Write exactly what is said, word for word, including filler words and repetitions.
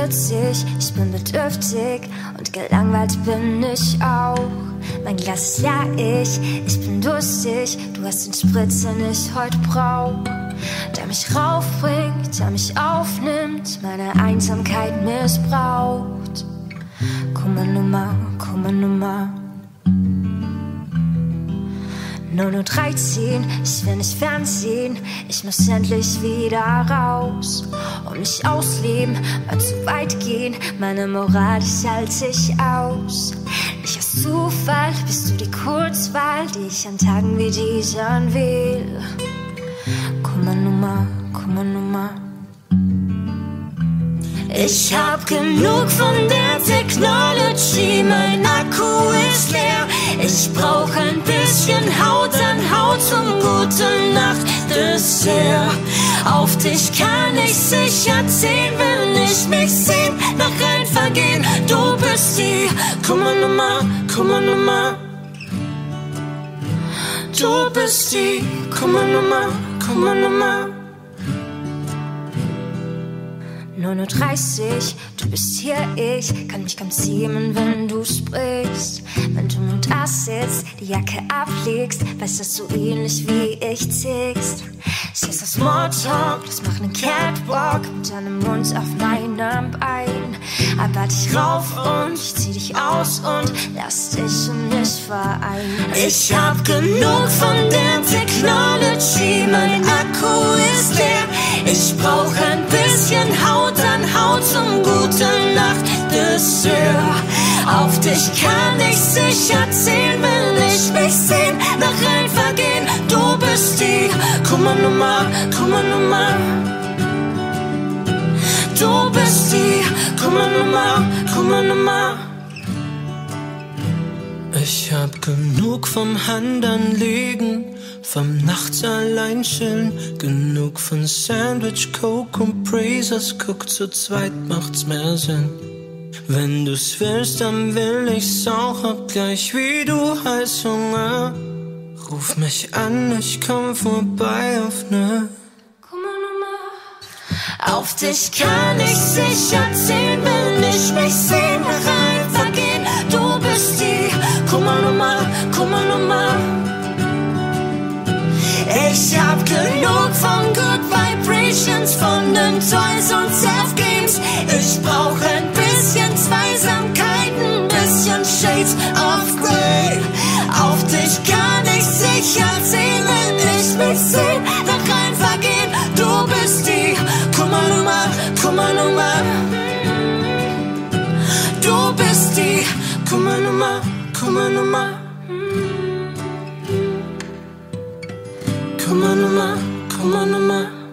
spritzig, ich bin bedürftig und gelangweilt bin ich auch. Mein Glas ist leer, ich, ich bin durstig, du hast den Spritz, den ich heute brauch. Der mich raufbringt, der mich aufnimmt, meine Einsamkeit missbraucht. Kummernummer, Kummernummer null Uhr dreizehn, ich will nicht Fernsehen, ich muss endlich wieder raus und mich ausleben, mal zu weit gehen, meine Moral, ich halte sich aus. Nicht aus Zufall bist du die Kurzwahl, die ich an Tagen wie diesen wähl. Kummernummer, Kummernummer. Ich hab genug von der Technology, mein Akku ist leer. Ich brauch ein bisschen Haut an Haut zum gute Nacht Dessert. Auf dich kann ich sicher zählen, will nicht mich sehen, nach rein vergehen. Du bist die Kummernummer, Kummernummer. Du bist die Kummernummer, Kummernummer. null Uhr dreißig, du bist hier, ich kann mich kaum zähmen, wenn du sprichst. Wenn du nun da sitzt, die Jacke ablegst, weißt, dass du ähnlich wie ich tickst. Stehst auf Smalltalk, lass mach nen Catwalk mit deinem Mund auf meinem Bein. Aber dich rauf und ich zieh dich aus und lass dich und mich vereinen. Ich hab genug von der Technology, mein Akku ist leer. Ich brauch ein bisschen Haut an Haut zum gute Nacht Dessert. Auf dich kann ich sicher zählen, will ich mich sehen, nach rein vergehen. Du bist die Kummernummer, Kummernummer. Du bist die Kummernummer, Kummernummer. Ich hab genug vom Hand anlegen, vom nachts allein chillen, genug von Sandwich, Coke und Praisers. Guck, zu zweit macht's mehr Sinn. Wenn du's willst, dann will ich's auch, hab gleich wie du heiß Hunger. Ruf mich an, ich komm vorbei auf ne Kummernummer. Auf dich kann ich sicher zählen, will nicht mich sehen, nach rein vergehen. Du bist die Kummernummer, Kummernummer. Ich hab genug von Good Vibrations, von den Toys und Self-Games. Ich brauch ein bisschen Zweisamkeit, ein bisschen Shades of Grey. Auf dich kann ich sicher zählen, wenn ich mich seh, nach rein vergehen. Du bist die Kummernummer, Kummernummer. Du bist die Kummernummer, Kummernummer. Kummernummer, Kummernummer.